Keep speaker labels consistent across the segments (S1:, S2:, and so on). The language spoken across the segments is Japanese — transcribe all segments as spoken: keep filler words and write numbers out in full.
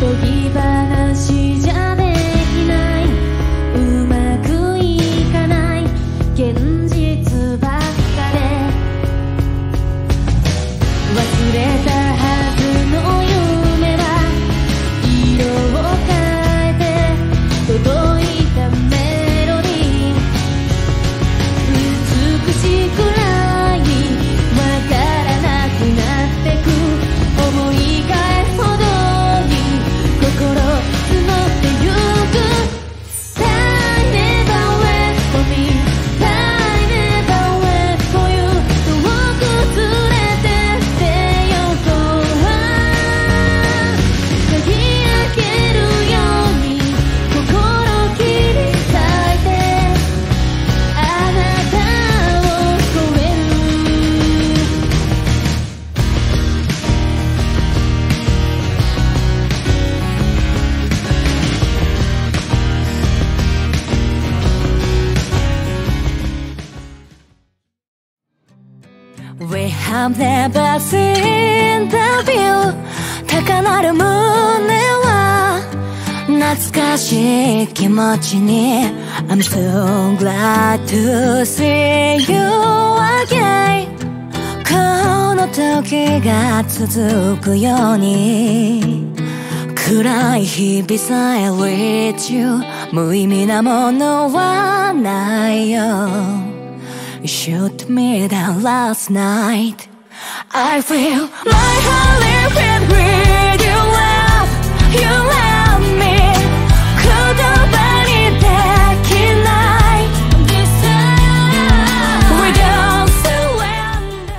S1: ぎ話じゃできない、うまくいかない現実ばっかで、忘れたはずの夢は色を変えて届いたメロディー、美しくないわからなくなってく、思い返すほどに心募ってゆく。 I never wait for me, I never wait for you、 遠く連れてって横は輝けるように心切り裂いてあなたを超える。We have never seen the view、 高鳴る胸は懐かしい気持ちに I'm so glad to see you again、 この時が続くように暗い日々さえ with you、 無意味なものはないよ。You shot me down last night. I feel my heart living with you love, you love me. 言葉にできない This time we don't surrender。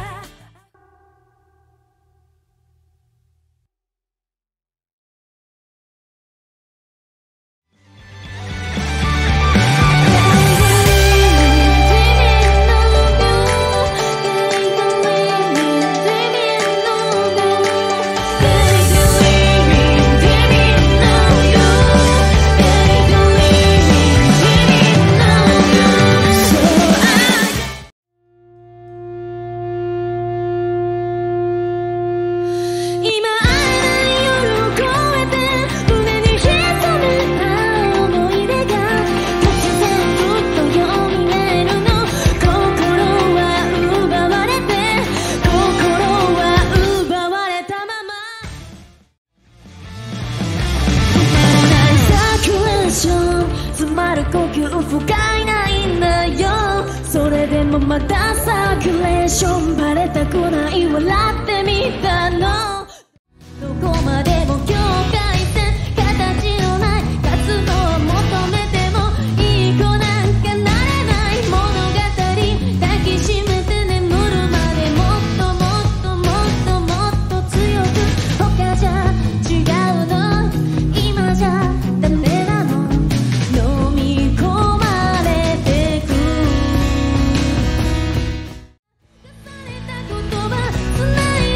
S1: 呼吸不甲斐ないんだよ。それでもまたサーキュレーションバレたくない笑ってみたの。どこまでも境界線形のない活動を求めてもいい子なんかなれない物語抱きしめて眠るまでもっともっともっともっと強く他じゃ違うの今じゃダメなの飲み込まれてく重ねた言葉繋い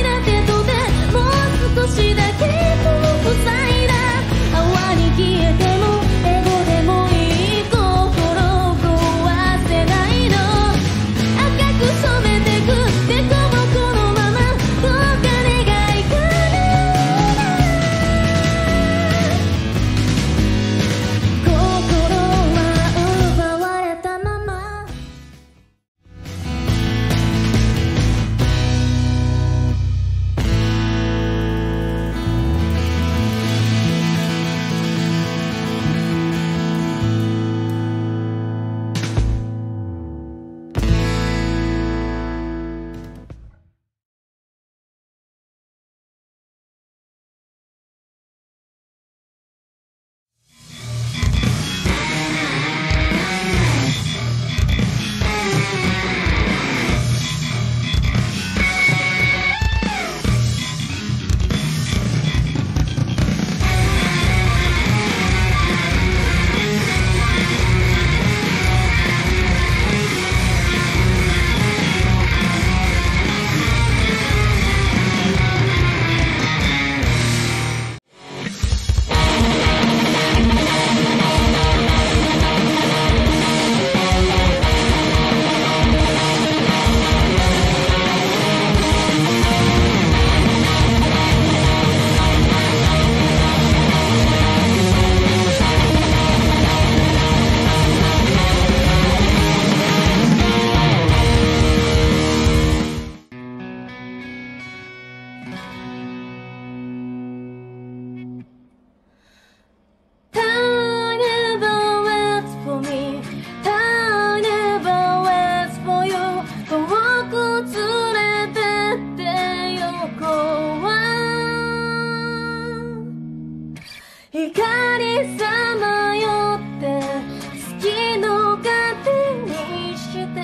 S1: 光さまよって好きの糧にして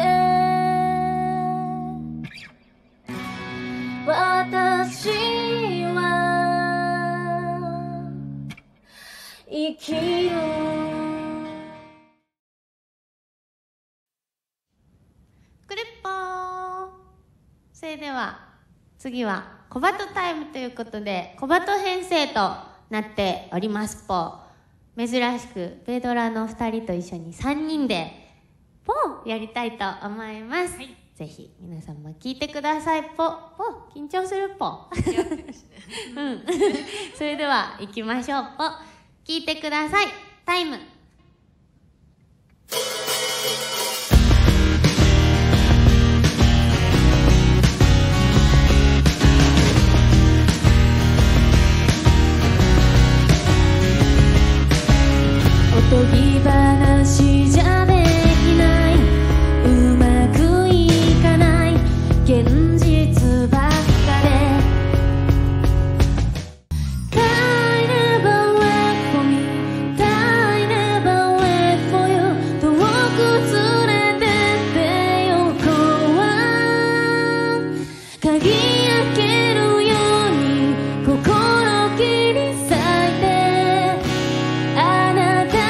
S1: 私は生きる。
S2: くるっぽー。それでは次は小バトタイムということで小バト編成となっておりますぽ。珍しくペドラのふたりと一緒にさんにんでぽやりたいと思います、はい、ぜひ皆さんも聞いてくださいぽ。ぽ緊張するぽうん、それでは行きましょうぽ。聞いてください。タイム。
S1: おとぎ話じゃできない、うまくいかない現実ばっかで I never wait for me, I never wait for you 遠く連れてってよこは鍵開けるように心切り裂いてあなた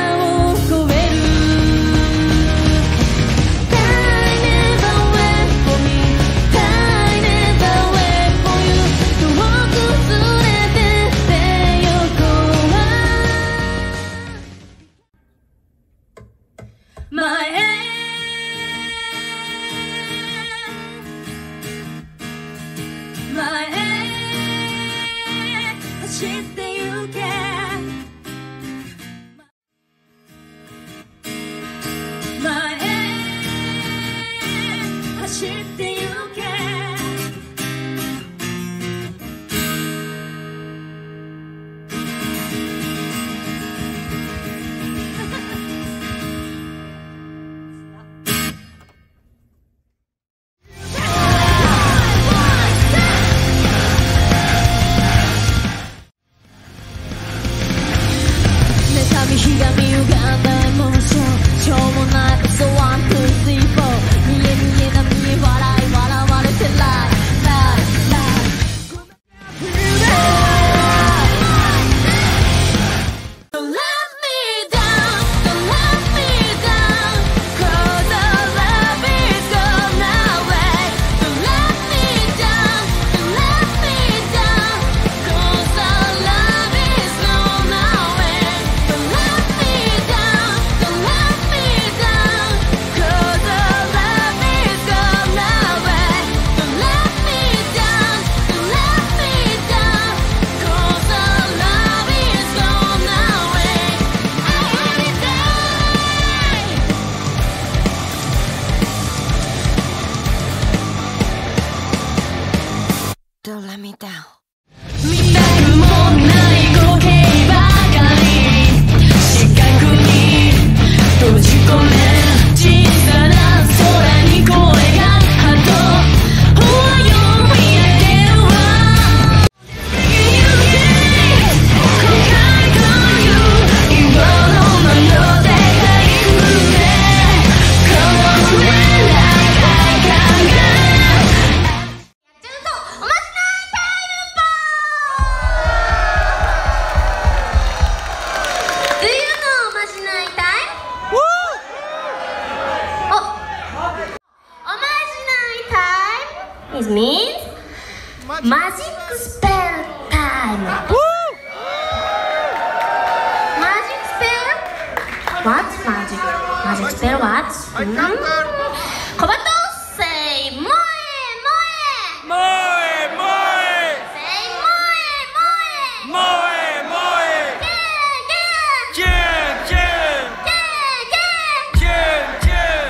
S2: It means magic spell time. Magic spell? What's magic? Magic spell what? Hmm? Kobato, say moe, moe.
S3: Moe, moe.
S2: Say moe, moe.
S3: Moe, moe.
S2: Gen, gen.
S3: Gen, gen.
S2: Gen, gen.
S3: Gen, gen.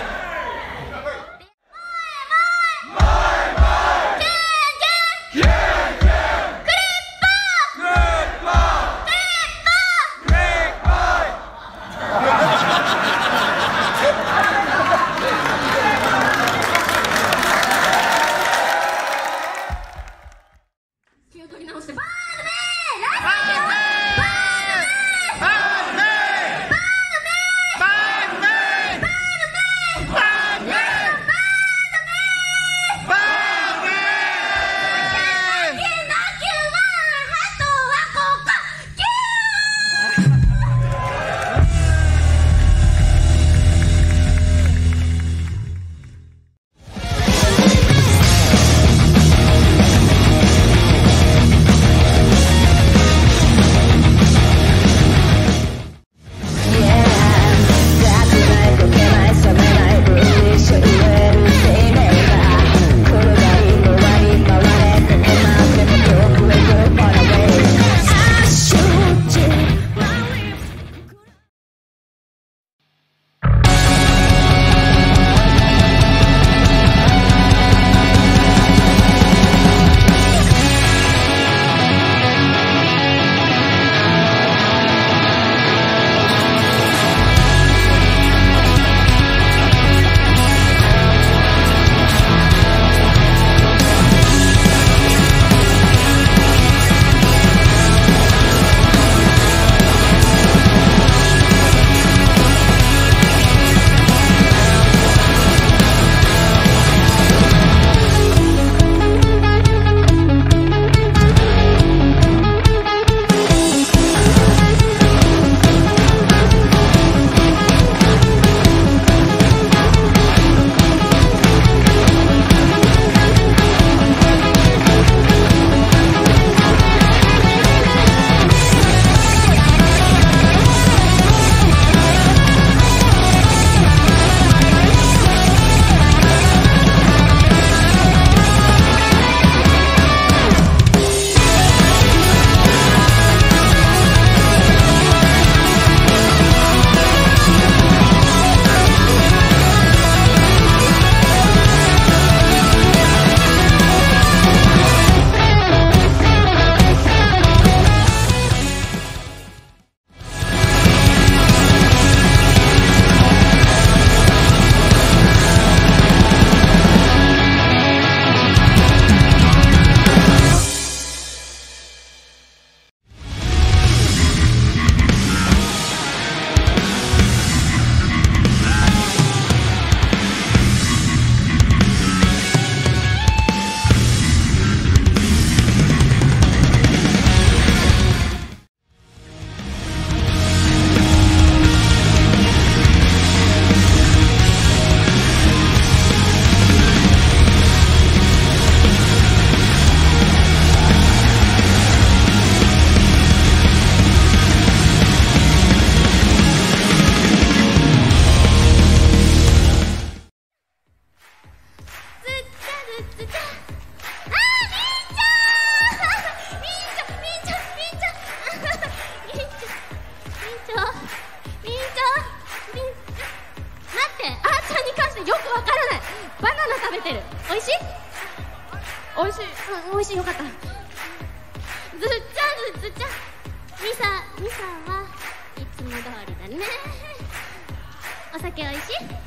S2: ってる。おいしい？おいしい。うん、おいしい、よかった。ずっちゃずっちゃ。ミサ、ミサはいつも通りだね。お酒おいしい？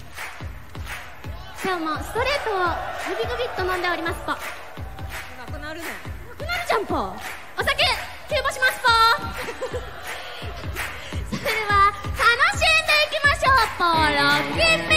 S2: 今日もストレートをグビグビっと飲んでおりますぽ。なくなるね。なくなるじゃんぽ。お酒急募しますぽ。それでは楽しんでいきましょうぽ。ロッキー